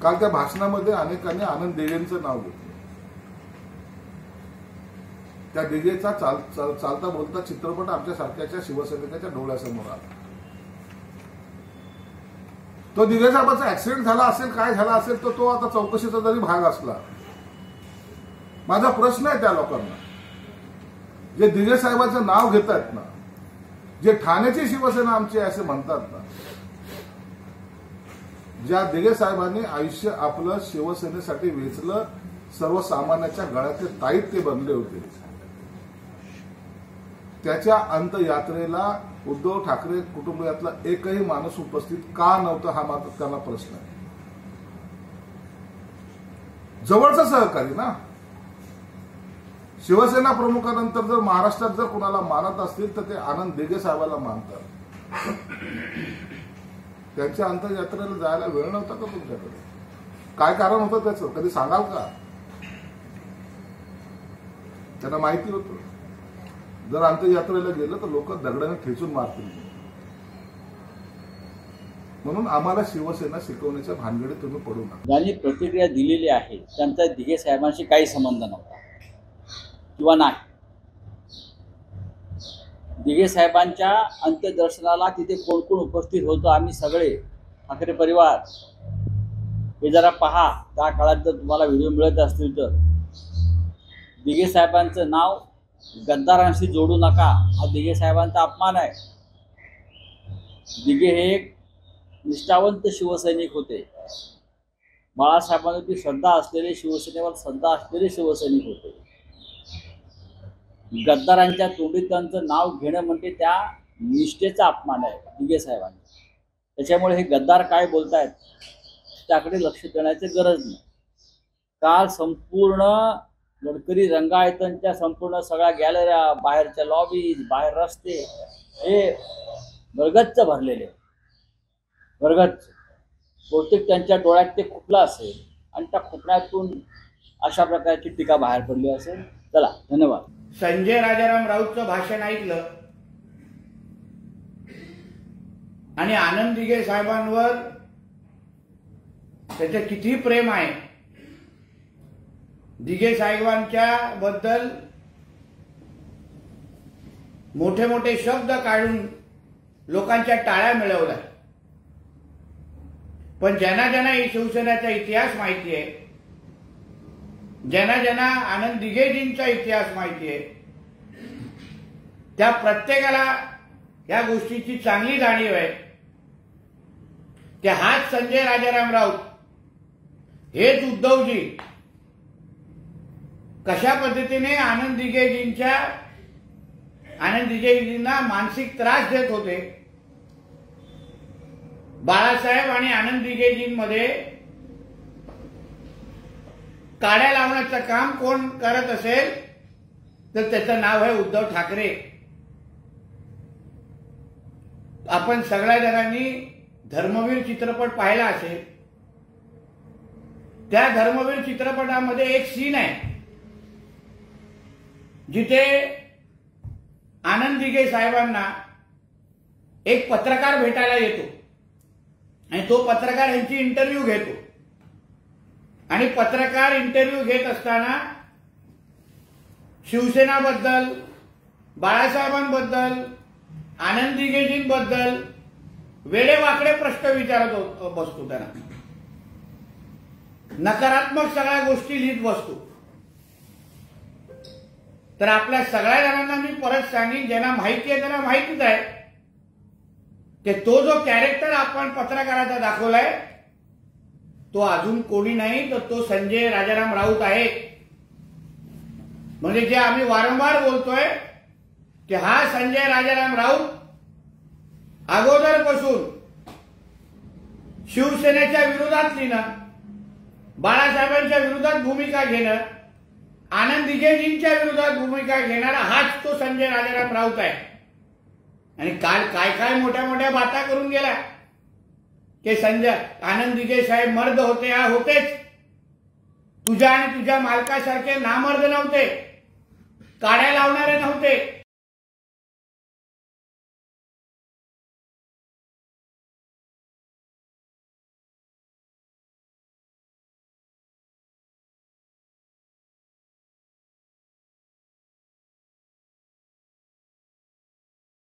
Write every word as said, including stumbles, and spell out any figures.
काल त्या भाषणामध्ये अनेकांनी आनंद दिघेंचं नाव घेतलं. त्या दिघेचा चाल, चाल, चालता बोलता चित्रपट आमच्या सारख्याच्या शिवसैनिकाच्या डोळ्यासमोर आला. तो दिघे साहेबांचा ऍक्सिडेंट झाला असेल, काय झाला असेल, तर तो आता चौकशीचा जरी भाग असला. माझा प्रश्न आहे त्या लोकांना, जे दिघे साहेबांचं नाव घेत आहेत ना, जे ठाण्याची शिवसेना आमची असे म्हणतात ना, ज्या दिघे साहेबांनी आयुष्य आपलं शिवसेनेसाठी वेचलं, सर्वसामान्याच्या गळ्यातले ताईत ते बनले होते, त्याच्या अंत्ययात्रेला उद्धव ठाकरे कुटुंबातला एकही माणूस उपस्थित का नव्हता हा मात्र त्यांना प्रश्न आहे. जवळचा सहकारी ना, शिवसेना प्रमुखानंतर जर महाराष्ट्रात जर कुणाला मानत असतील तर ते आनंद दिघे साहेबाला मानतात. त्यांच्या अंत्ययात्रेला जायला वेळ नव्हता का तुमच्याकडे? काय कारण होतं त्याचं, कधी सांगाल का? त्यांना माहिती होतं जर अंत्ययात्रेला गेलं तर लोक दगडाने ठेचून मारतील, म्हणून आम्हाला शिवसेना शिकवण्याच्या भानगडीत तुम्ही पडू नका. ज्यांनी प्रतिक्रिया दिलेली आहे त्यांचा दिघे साहेबांशी काही संबंध नव्हता किंवा नाही. दिघे साहेबांच्या अंत्यदर्शनाला तिथे कोण कोण उपस्थित होतो, आम्ही सगळे ठाकरे परिवार, हे जरा पहा. त्या काळात जर तुम्हाला व्हिडिओ मिळत असतील तर दिघे साहेबांचं नाव गद्दारांशी जोडू नका, हा दिघे साहेबांचा अपमान आहे. दिघे हे एक निष्ठावंत शिवसैनिक होते. बाळासाहेबांवरती श्रद्धा असलेले, शिवसेनेवर श्रद्धा असलेले शिवसैनिक होते. गद्दारांच्या तोंडी त्यांचं नाव घेणं म्हणजे त्या निष्ठेचा अपमान आहे दिघे साहेबांनी. त्याच्यामुळे हे गद्दार काय बोलतायत त्याकडे लक्ष देण्याची गरज नाही. काल संपूर्ण गडकरी रंगायतनच्या संपूर्ण सगळ्या गॅलऱ्या, बाहेरच्या लॉबीज, बाहेर रस्ते हे भरगच्च भरलेले, भरगच्च. बहुतेक त्यांच्या डोळ्यात ते खुपलं असेल आणि त्या खुपण्यातून अशा प्रकारची टीका बाहेर पडली असेल. चला, धन्यवाद. संजय राजाराम राऊतचं भाषण ऐकलं आणि आनंद दिघे साहेबांवर त्याचं किती प्रेम आहे, दिघे साहेबांच्या बद्दल मोठे मोठे शब्द काढून लोकांच्या टाळ्या मिळवल्या. पण ज्यांना ज्यांना शिवसेनेचा इतिहास माहिती आहे, ज्यांना ज्यांना आनंद दिघेजींचा इतिहास माहिती आहे, त्या प्रत्येकाला या गोष्टीची चांगली जाणीव आहे की हाच संजय राजाराम राऊत, हेच उद्धवजी कशा पद्धतीने आनंद दिघेजींच्या आनंद दिघेजींना मानसिक त्रास देत होते. बाळासाहेब आणि आनंद दिघेजींमध्ये काड्या लावण्याचं काम कोण करत असेल तर त्याचं नाव आहे उद्धव ठाकरे. आपण सगळ्या जणांनी धर्मवीर चित्रपट पाहिला असेल. त्या धर्मवीर चित्रपटामध्ये एक सीन आहे जिथे आनंद दिघे साहेबांना एक पत्रकार भेटायला येतो आणि तो पत्रकार यांची इंटरव्ह्यू घेतो. आणि पत्रकार इंटरव्ह्यू घेत असताना शिवसेनाबद्दल, बाळासाहेबांबद्दल, आनंद दिघेजींबद्दल वेडेवाकडे प्रश्न विचारत बसतो. त्यांना नकारात्मक सगळ्या गोष्टी लिहित बसतो. तर आपल्या सगळ्या जणांना मी परत सांगेन, ज्यांना माहिती आहे त्यांना माहितीच आहे की तो जो कॅरेक्टर आपण पत्रकाराचा दाखवलाय तो अजून कोणी नाही, तर तो संजय राजाराम राऊत आहे. म्हणजे जे आम्ही वारंवार बोलतोय की हा संजय राजाराम राऊत अगोदरपासून शिवसेनेच्या विरोधात लिहिणं, बाळासाहेबांच्या विरोधात भूमिका घेणं, आनंद दिघेजींच्या विरोधात भूमिका घेणारा हाच तो संजय राजाराम राऊत आहे. आणि काल काय काय मोठ्या मोठ्या बाता करून गेला की संजय आनंद दिघे साहेब मर्द होते. हा होतेच. तुझ्या आणि तुझ्या मालकासारखे नामर्द नव्हते, काड्या लावणारे नव्हते.